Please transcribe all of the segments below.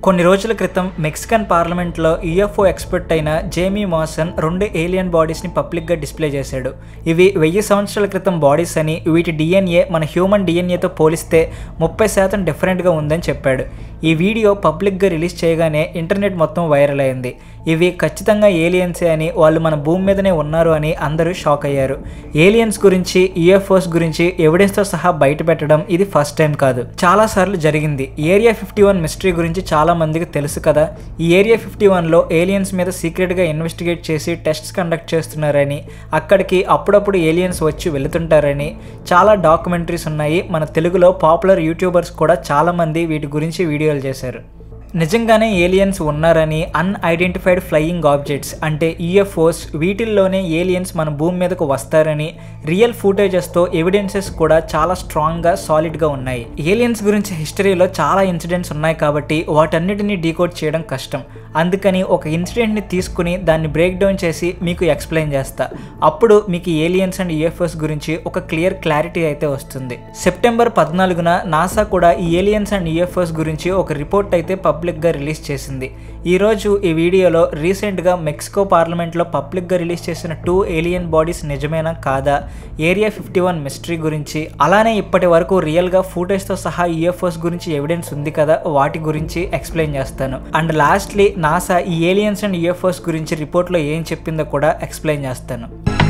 కొన్ని రోజుల క్రితం మెక్సికన్ పార్లమెంట్లో యూఎఫ్ఓ ఎక్స్పర్ట్ అయిన జేమీ మాసన్ 2 ఏలియన్ బాడీస్ని పబ్లిక్గా డిస్ప్లే చేశాడు. ఇవి 1000 సంవత్సరాల క్రితం బాడీస్ అని, వీటి డిఎన్ఏ మన హ్యూమన్ డిఎన్ఏతో పోలిస్తే 30% డిఫరెంట్గా ఉందని చెప్పాడు. ఈ వీడియో పబ్లిక్గా రిలీజ్ చేయగానే ఇంటర్నెట్ మొత్తం వైరల్ అయింది. ఇవి ఖచ్చితంగా ఏలియన్సే అని, వాళ్ళు మన భూమి మీదనే ఉన్నారు అని అందరూ షాక్ అయ్యారు. ఏలియన్స్ గురించి, యూఎఫ్ఓస్ గురించి ఎవిడెన్స్తో సహా బయట పెట్టడం ఇది ఫస్ట్ టైం కాదు, చాలాసార్లు జరిగింది. ఏరియా 51 మిస్టరీ గురించి చాలా మందికి తెలుసు కదా. ఈ ఏరియా 51లో ఏలియన్స్ మీద సీక్రెట్గా ఇన్వెస్టిగేట్ చేసి టెస్ట్స్ కండక్ట్ చేస్తున్నారని, అక్కడికి అప్పుడప్పుడు ఏలియన్స్ వచ్చి వెళుతుంటారని చాలా డాక్యుమెంటరీస్ ఉన్నాయి. మన తెలుగులో పాపులర్ యూట్యూబర్స్ కూడా చాలామంది వీటి గురించి వీడియోలు చేశారు. నిజంగానే ఏలియన్స్ ఉన్నారని, అన్ఐడెంటిఫైడ్ ఫ్లయింగ్ ఆబ్జెక్ట్స్ అంటే యూఎఫ్ఓస్, వీటిల్లోనే ఏలియన్స్ మన భూమి మీదకు వస్తారని రియల్ ఫుటేజెస్తో ఎవిడెన్సెస్ కూడా చాలా స్ట్రాంగ్గా, సాలిడ్గా ఉన్నాయి. ఏలియన్స్ గురించి హిస్టరీలో చాలా ఇన్సిడెంట్స్ ఉన్నాయి కాబట్టి వాటన్నిటిని డీకోడ్ చేయడం కష్టం. అందుకని ఒక ఇన్సిడెంట్ని తీసుకుని దాన్ని బ్రేక్ డౌన్ చేసి మీకు ఎక్స్ప్లెయిన్ చేస్తా. అప్పుడు మీకు ఏలియన్స్ అండ్ యూఎఫ్ఓస్ గురించి ఒక క్లారిటీ అయితే వస్తుంది. సెప్టెంబర్ 14న నాసా కూడా ఈ ఏలియన్స్ అండ్ యూఎఫ్ఓస్ గురించి ఒక రిపోర్ట్ అయితే పబ్లిక్గా రిలీజ్ చేసింది. ఈరోజు ఈ వీడియోలో రీసెంట్గా మెక్సికో పార్లమెంట్లో పబ్లిక్గా రిలీజ్ చేసిన 2 ఏలియన్ బాడీస్ నిజమేనా కాదా, ఏరియా 51 మిస్టరీ గురించి, అలానే ఇప్పటి వరకు రియల్గా ఫుటేజ్తో సహా యూఎఫ్ఓస్ గురించి ఎవిడెన్స్ ఉంది కదా, వాటి గురించి ఎక్స్ప్లెయిన్ చేస్తాను. అండ్ లాస్ట్లీ నాసా ఈ ఏలియన్స్ అండ్ యూఎఫ్ఓస్ గురించి రిపోర్ట్లో ఏం చెప్పిందో కూడా ఎక్స్ప్లెయిన్ చేస్తాను.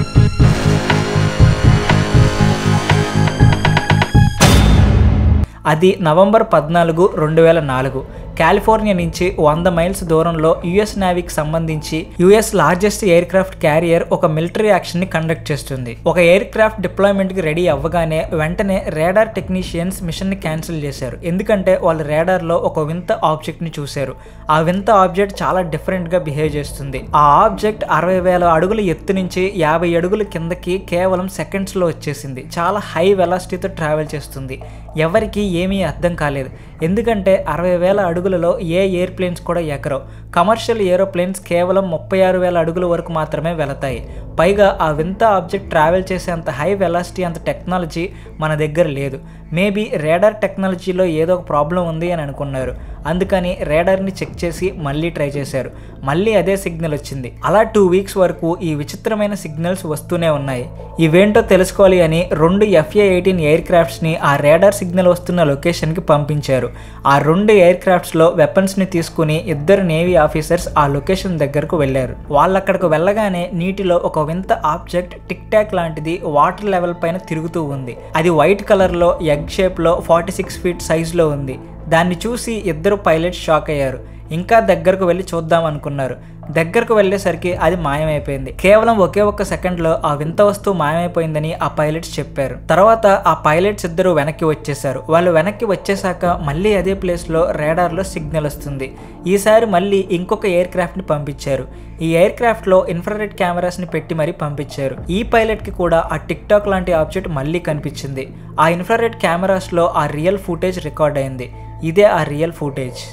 అది నవంబర్ 14, 2004 కాలిఫోర్నియా నుంచి 100 మైల్స్ దూరంలో యుఎస్ నేవీకి సంబంధించి US largest aircraft carrier ఒక మిలిటరీ యాక్షన్ ని కండక్ట్ చేస్తుంది. ఒక ఎయిర్ క్రాఫ్ట్ డిప్లాయ్మెంట్ కి రెడీ అవ్వగానే వెంటనే రేడార్ టెక్నీషియన్స్ మిషన్ ని క్యాన్సిల్ చేశారు. ఎందుకంటే వాళ్ళు రేడార్ లో ఒక వింత ఆబ్జెక్ట్ ని చూశారు. ఆ వింత ఆబ్జెక్ట్ చాలా డిఫరెంట్ గా బిహేవ్ చేస్తుంది. ఆ ఆబ్జెక్ట్ 60,000 అడుగుల ఎత్తు నుంచి 50 అడుగుల కిందకి కేవలం సెకండ్స్ లో వచ్చేసింది. చాలా హై వెలాసిటీతో ట్రావెల్ చేస్తుంది. ఎవరికి ఏమీ అర్థం కాలేదు. ఎందుకంటే 60,000 అడుగులలో ఏ ఎయిర్ ప్లేన్స్ కూడా ఎగరవు. కమర్షియల్ ఏరోప్లేన్స్ కేవలం 36,000 అడుగుల వరకు మాత్రమే వెళతాయి. పైగా ఆ వింత ఆబ్జెక్ట్ ట్రావెల్ చేసే అంత హై వెలాసిటీ, అంత టెక్నాలజీ మన దగ్గర లేదు. మేబీ రేడార్ టెక్నాలజీలో ఏదో ఒక ప్రాబ్లం ఉంది అని అనుకున్నారు. అందుకని రేడార్ని చెక్ చేసి మళ్ళీ ట్రై చేశారు. మళ్ళీ అదే సిగ్నల్ వచ్చింది. అలా 2 వీక్స్ వరకు ఈ విచిత్రమైన సిగ్నల్స్ వస్తూనే ఉన్నాయి. ఇవేంటో తెలుసుకోవాలి అని 2 FA-18 ఎయిర్ క్రాఫ్ట్స్ని ఆ రేడార్ సిగ్నల్ వస్తున్న లొకేషన్కి పంపించారు. ఆ 2 ఎయిర్ క్రాఫ్ట్స్లో వెపన్స్ని తీసుకుని 2 నేవీ ఆఫీసర్స్ ఆ లొకేషన్ దగ్గరకు వెళ్ళారు. వాళ్ళక్కడికి వెళ్ళగానే నీటిలో ఒక వింత ఆబ్జెక్ట్ టిక్ టాక్ లాంటిది వాటర్ లెవెల్ పైన తిరుగుతూ ఉంది. అది వైట్ కలర్లో ఎగ్ షేప్లో 46 ఫీట్ సైజులో ఉంది. దాన్ని చూసి 2 పైలట్స్ షాక్ అయ్యారు. ఇంకా దగ్గరకు వెళ్ళి చూద్దాం అనుకున్నారు. దగ్గరకు వెళ్ళేసరికి అది మాయమైపోయింది. కేవలం ఒకే ఒక్క సెకండ్లో ఆ వింత వస్తువు మాయమైపోయిందని ఆ పైలట్స్ చెప్పారు. తర్వాత ఆ పైలట్స్ 2 వెనక్కి వచ్చేసారు. వాళ్ళు వెనక్కి వచ్చేసాక మళ్ళీ అదే ప్లేస్లో రేడార్లో సిగ్నల్ వస్తుంది. ఈసారి మళ్ళీ ఇంకొక ఎయిర్ క్రాఫ్ట్ని పంపించారు. ఈ ఎయిర్ క్రాఫ్ట్లో ఇన్ఫ్రారెడ్ కెమెరాస్ని పెట్టి మరీ పంపించారు. ఈ పైలట్కి కూడా ఆ టిక్ టాక్ లాంటి ఆబ్జెక్ట్ మళ్ళీ కనిపించింది. ఆ ఇన్ఫ్రారెడ్ కెమెరాస్లో ఆ రియల్ ఫుటేజ్ రికార్డ్ అయింది. ఇదే ఆ real footage.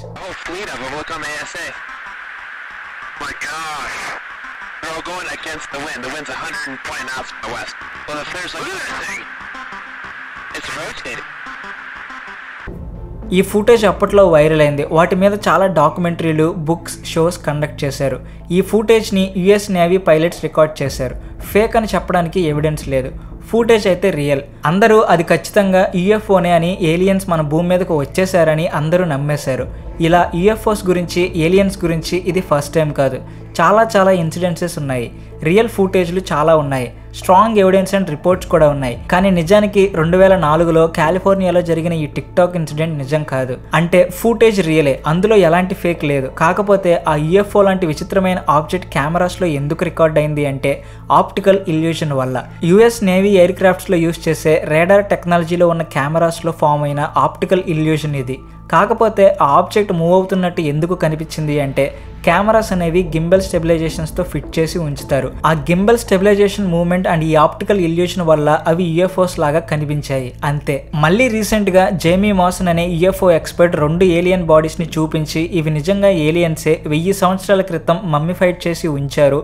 My gosh. They're all going against the wind. The wind's 120 knots from the west. Well, if there's like that thing, it's rotating. ఈ footage అప్పట్లో వైరల్ అయింది. వాటి మీద చాలా డాక్యుమెంటరీలు, బుక్స్, షోస్ కండక్ట్ చేశారు. ఈ ఫుటేజ్ని యుఎస్ నేవీ పైలట్స్ రికార్డ్ చేశారు. ఫేక్ అని చెప్పడానికి ఎవిడెన్స్ లేదు. ఫుటేజ్ అయితే రియల్. అందరూ అది ఖచ్చితంగా యూఎఫ్ఓనే అని, ఏలియన్స్ మన భూమి మీదకు వచ్చేసారని అందరూ నమ్మేశారు. ఇలా యూఎఫ్ఓస్ గురించి, ఏలియన్స్ గురించి ఇది ఫస్ట్ టైం కాదు. చాలా ఇన్సిడెంట్సెస్ ఉన్నాయి. రియల్ ఫుటేజ్లు చాలా ఉన్నాయి. స్ట్రాంగ్ ఎవిడెన్స్ అండ్ రిపోర్ట్స్ కూడా ఉన్నాయి. కానీ నిజానికి 2004లో కాలిఫోర్నియాలో జరిగిన ఈ టిక్ టాక్ ఇన్సిడెంట్ నిజం కాదు. అంటే ఫుటేజ్ రియలే, అందులో ఎలాంటి ఫేక్ లేదు. కాకపోతే ఆ యూఎఫ్ఓ లాంటి విచిత్రమైన ఆబ్జెక్ట్ కెమెరాస్లో ఎందుకు రికార్డ్ అయింది అంటే ఆప్టికల్ ఇల్యూషన్ వల్ల. యుఎస్ నేవీ ఎయిర్ క్రాఫ్ట్స్లో యూజ్ చేసే రేడార్ టెక్నాలజీలో ఉన్న కెమెరాస్లో ఫామ్ అయిన ఆప్టికల్ ఇల్యూషన్ ఇది. కాకపోతే ఆ ఆబ్జెక్ట్ మూవ్ అవుతున్నట్టు ఎందుకు కనిపించింది అంటే కెమెరాస్ అనేవి గింబల్ స్టెబిలైజేషన్స్ తో ఫిట్ చేసి ఉంచుతారు. ఆ గింబల్ స్టెబిలైజేషన్ మూవ్మెంట్ అండ్ ఈ ఆప్టికల్ ఇల్యూషన్ వల్ల అవి యుఎఫ్ఓస్ లాగా కనిపించాయి అంతే. మళ్ళీ రీసెంట్ గా జేమీ మాసన్ అనే యుఎఫ్ఓ ఎక్స్పర్ట్ 2 ఏలియన్ బాడీస్ ని చూపించి ఇవి నిజంగా ఏలియన్సే 1000 సంవత్సరాల క్రితం మమ్మిఫైడ్ చేసి ఉంచారు,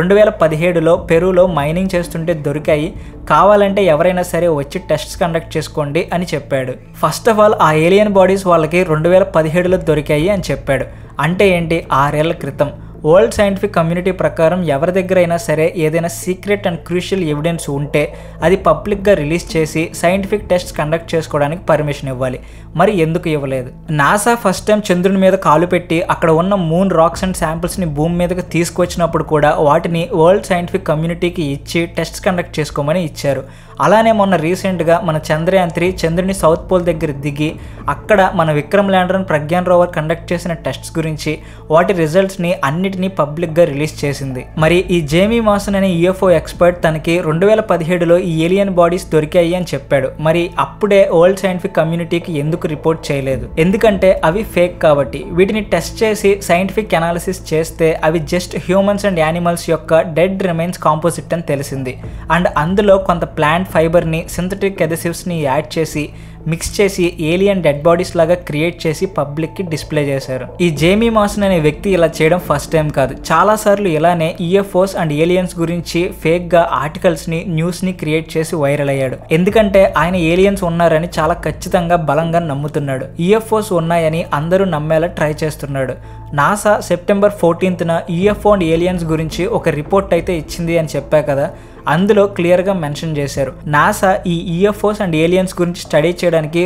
2017లో పెరూలో మైనింగ్ చేస్తుంటే దొరికాయి, కావాలంటే ఎవరైనా సరే వచ్చి టెస్ట్స్ కండక్ట్ చేసుకోండి అని చెప్పాడు. ఫస్ట్ ఆఫ్ ఆల్ ఆ ఏలియన్ బాడీస్ వాళ్ళకి 2017లో దొరికాయి అని చెప్పాడు. అంటే ఏంటి, 6 ఏళ్ల క్రితం. వరల్డ్ సైంటిఫిక్ కమ్యూనిటీ ప్రకారం ఎవరి దగ్గర అయినా సరే ఏదైనా సీక్రెట్ అండ్ క్రూషియల్ ఎవిడెన్స్ ఉంటే అది పబ్లిక్గా రిలీజ్ చేసి సైంటిఫిక్ టెస్ట్ కండక్ట్ చేసుకోవడానికి పర్మిషన్ ఇవ్వాలి. మరి ఎందుకు ఇవ్వలేదు? నాసా ఫస్ట్ టైం చంద్రుని మీద కాలు పెట్టి అక్కడ ఉన్న మూన్ రాక్స్ అండ్ శాంపిల్స్ని భూమి మీదకి తీసుకొచ్చినప్పుడు కూడా వాటిని వరల్డ్ సైంటిఫిక్ కమ్యూనిటీకి ఇచ్చి టెస్ట్ కండక్ట్ చేసుకోమని ఇచ్చారు. అలానే మొన్న రీసెంట్గా మన చంద్రయాన్ 3 చంద్రుని సౌత్ పోల్ దగ్గర దిగి అక్కడ మన Vikram lander and Pragyan rover conduct చేసిన టెస్ట్స్ గురించి వాటి రిజల్ట్స్ని అన్నిటినీ పబ్లిక్గా రిలీజ్ చేసింది. మరి ఈ జేమీ మాసన్ అనే యుఎఫ్ఓ ఎక్స్పర్ట్ తనకి 2017లో ఈ ఏలియన్ బాడీస్ దొరికాయి అని చెప్పాడు. మరి అప్పుడే వరల్డ్ సైంటిఫిక్ కమ్యూనిటీకి ఎందుకు రిపోర్ట్ చేయలేదు? ఎందుకంటే అవి ఫేక్ కాబట్టి. వీటిని టెస్ట్ చేసి సైంటిఫిక్ అనాలిసిస్ చేస్తే అవి జస్ట్ హ్యూమన్స్ అండ్ యానిమల్స్ యొక్క డెడ్ రిమైన్స్ కాంపోజిట్ అని తెలిసింది. అండ్ అందులో కొంత ప్లాంట్ ఫైబర్ని సింథటిక్ అదెసివ్స్ని యాడ్ చేసి మిక్స్ చేసి ఏలియన్ డెడ్ బాడీస్ లాగా క్రియేట్ చేసి పబ్లిక్కి డిస్ప్లే చేశారు. ఈ జేమీ మాసన్ అనే వ్యక్తి ఇలా చేయడం ఫస్ట్ టైం కాదు, చాలాసార్లు ఇలానే యుఎఫ్ఓస్ అండ్ ఏలియన్స్ గురించి ఫేక్గా ఆర్టికల్స్ని న్యూస్ని క్రియేట్ చేసి వైరల్ అయ్యాడు. ఎందుకంటే ఆయన ఏలియన్స్ ఉన్నారని చాలా ఖచ్చితంగా బలంగా నమ్ముతున్నాడు. యుఎఫ్ఓస్ ఉన్నాయని అందరూ నమ్మేలా ట్రై చేస్తున్నాడు. నాసా సెప్టెంబర్ 14న యుఎఫ్ఓ అండ్ ఏలియన్స్ గురించి ఒక రిపోర్ట్ అయితే ఇచ్చింది అని చెప్పా కదా, అందులో క్లియర్గా మెన్షన్ చేశారు. నాసా ఈ యుఎఫ్ఓస్ అండ్ ఏలియన్స్ గురించి స్టడీ చేయడానికి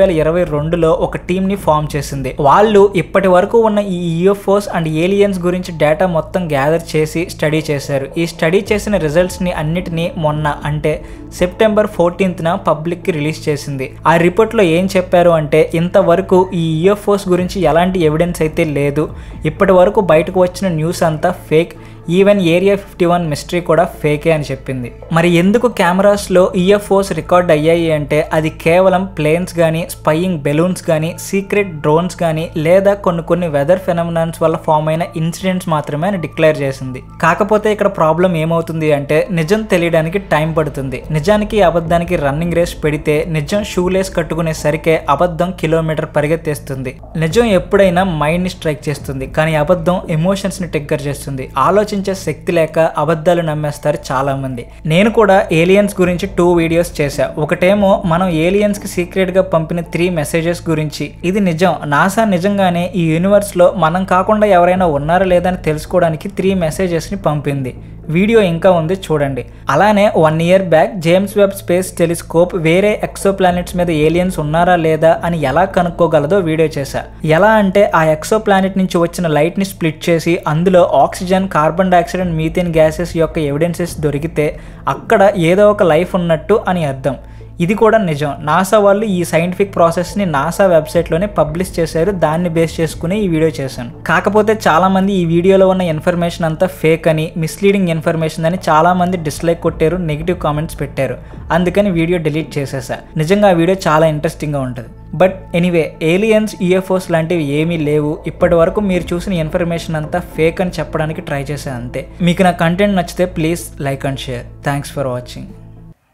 2022లో ఒక టీంని ఫామ్ చేసింది. వాళ్ళు ఇప్పటి వరకు ఉన్న ఈ యుఎఫ్ఓస్ అండ్ ఏలియన్స్ గురించి డేటా మొత్తం గ్యాదర్ చేసి స్టడీ చేశారు. ఈ స్టడీ చేసిన రిజల్ట్స్ని అన్నిటినీ మొన్న అంటే సెప్టెంబర్ 14న పబ్లిక్కి రిలీజ్ చేసింది. ఆ రిపోర్ట్లో ఏం చెప్పారు అంటే, ఇంతవరకు ఈ యుఎఫ్ఓస్ గురించి ఎలాంటి ఎవిడెన్స్ అయితే లేదు, ఇప్పటి వరకు బయటకు వచ్చిన న్యూస్ అంతా ఫేక్, ఈవెన్ ఏరియా 51 మిస్టరీ కూడా ఫేకే అని చెప్పింది. మరి ఎందుకు కెమెరాస్లో యుఎఫ్ఓస్ రికార్డ్ అయ్యాయి అంటే అది కేవలం ప్లేన్స్ కానీ, స్పైయింగ్ బెలూన్స్ కానీ, సీక్రెట్ డ్రోన్స్ కానీ లేదా కొన్ని వెదర్ ఫెనమినాన్స్ వల్ల ఫామ్ అయిన ఇన్సిడెంట్స్ మాత్రమే అని డిక్లేర్ చేసింది. కాకపోతే ఇక్కడ ప్రాబ్లం ఏమవుతుంది అంటే నిజం తెలియడానికి టైం పడుతుంది. నిజానికి అబద్ధానికి రన్నింగ్ రేస్ పెడితే నిజం షూలేస్ కట్టుకునేసరికే అబద్ధం కిలోమీటర్ పరిగెత్తేస్తుంది. నిజం ఎప్పుడైనా మైండ్ని స్ట్రైక్ చేస్తుంది, కానీ అబద్ధం ఎమోషన్స్ని ట్రిగ్గర్ చేస్తుంది. ఆలోచించే శక్తి లేక అబద్ధాలు నమ్మేస్తారు చాలా మంది. నేను కూడా ఏలియన్స్ గురించి 2 వీడియోస్ చేశా. ఒకటేమో మనం ఏలియన్స్ కి సీక్రెట్ గా పంపిన 3 మెసేజెస్ గురించి. ఇది నిజం, నాసా నిజంగానే ఈ యూనివర్స్ లో మనం కాకుండా ఎవరైనా ఉన్నారా లేదా అని తెలుసుకోవడానికి 3 మెసేజెస్ ని పంపింది. వీడియో ఇంకా ఉంది చూడండి. అలానే 1 year back James Webb space telescope వేరే ఎక్సో ప్లానెట్స్ మీద ఏలియన్స్ ఉన్నారా లేదా అని ఎలా కనుక్కోగలదో వీడియో చేశా. ఎలా అంటే ఆ ఎక్సో ప్లానెట్ నుంచి వచ్చిన లైట్ ని స్ప్లిట్ చేసి అందులో oxygen, carbon dioxide and methane gases యొక్క ఎవిడెన్సెస్ దొరికితే అక్కడ ఏదో ఒక లైఫ్ ఉన్నట్టు అని అర్థం. ఇది కూడా నిజం. నాసా వాళ్ళు ఈ సైంటిఫిక్ ప్రాసెస్ని నాసా వెబ్సైట్లోనే పబ్లిష్ చేశారు. దాన్ని బేస్ చేసుకుని ఈ వీడియో చేశాను. కాకపోతే చాలామంది ఈ వీడియోలో ఉన్న ఇన్ఫర్మేషన్ అంతా ఫేక్ అని, మిస్లీడింగ్ ఇన్ఫర్మేషన్ అని చాలామంది డిస్లైక్ కొట్టారు, నెగిటివ్ కామెంట్స్ పెట్టారు. అందుకని వీడియో డిలీట్ చేసేసా. నిజంగా ఆ వీడియో చాలా ఇంట్రెస్టింగ్గా ఉంటుంది. బట్ ఎనీవే, ఏలియన్స్, యుఎఫ్ఓస్ లాంటివి ఏమీ లేవు. ఇప్పటి వరకు మీరు చూసిన ఇన్ఫర్మేషన్ అంతా ఫేక్ అని చెప్పడానికి ట్రై చేశాను అంతే. మీకు నా కంటెంట్ నచ్చితే please like and share. Thanks for watching.